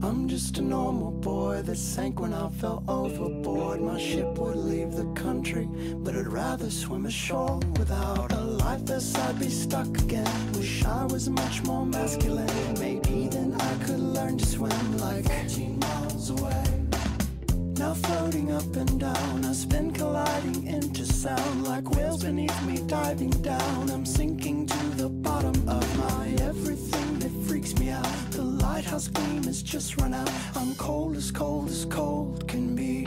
I'm just a normal boy that sank when I fell overboard. My ship would leave the country, but I'd rather swim ashore. Without a life vest I'd be stuck again. Wish I was much more masculine. Maybe then I could learn to swim like 14 miles away. Now floating up and down, I spin colliding into sound. Like whales beneath me diving down, I'm sinking to the bottom of my everything that freaks me out. The lighthouse gleam has just run out. I'm cold as cold can be.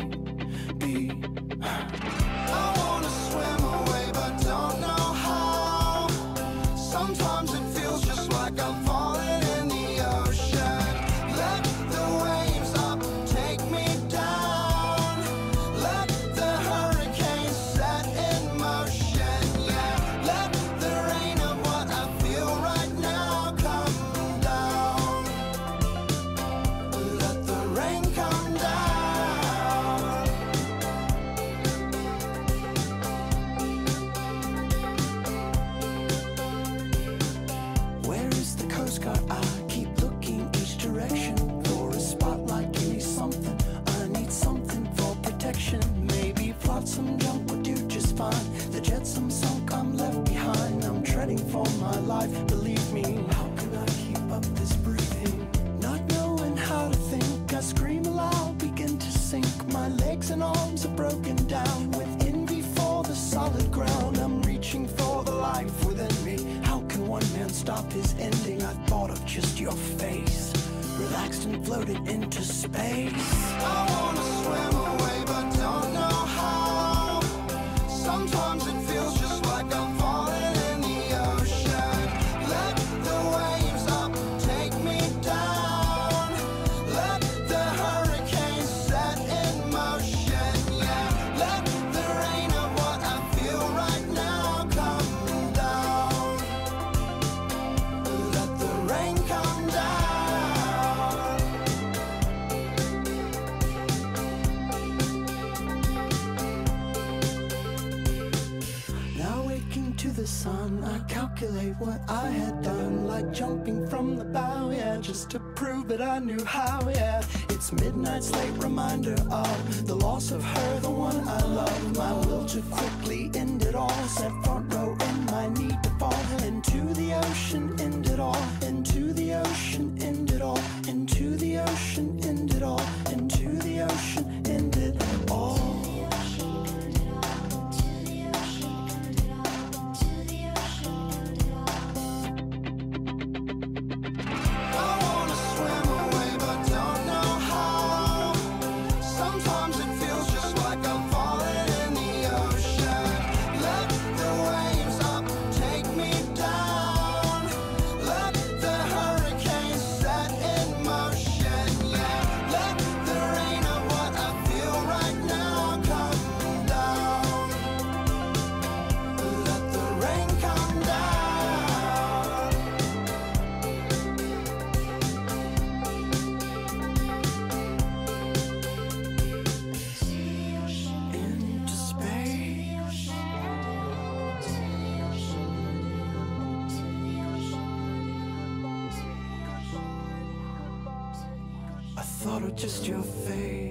I wanna swim away but don't know how. Sometimes it feels just like I'm falling in the ocean. Let the waves up take me down. Let the hurricane set in motion. Yeah, let the rain of what I feel right now come down. Let the rain come down. Where is the Coast Guard? I keep looking each direction for a spotlight. Give me something, I need something for protection. Maybe flotsam junk would do just fine. The jetsam sunk, I'm left behind. I'm treading for my life, believe me. How can I keep up this breathing? Not knowing how to think, I scream aloud, begin to sink. My legs and arms are broken down with envy for the solid ground. I'm reaching for the life within me. How can one man stop his ending? I thought of just your face, relaxed and floated into space. I wanna swim away but don't know how. Sometimes it feels just like I'm falling in the ocean. Let the waves up take me down. Let the hurricane set in motion. Yeah, let the rain of what I feel right now come down. Let the rain come down. Now waking to the sun, I calculate what I had done. Like jumping from the bow, yeah, just to prove that I knew how, yeah. It's midnight's late reminder of the loss of her, the one I love. My will to quickly end it all, set front row in my need to fall into the ocean, end it all, into the ocean, end it all, into the ocean, end it all, into the ocean, end it all. I wanna swim away but don't know how. Sometimes it feels just like I'm falling in the ocean. Let the waves up take me down. Let the hurricane set in motion. Yeah, let the rain of what I feel right now come down. Let the rain come down. Into space. I thought of just your face.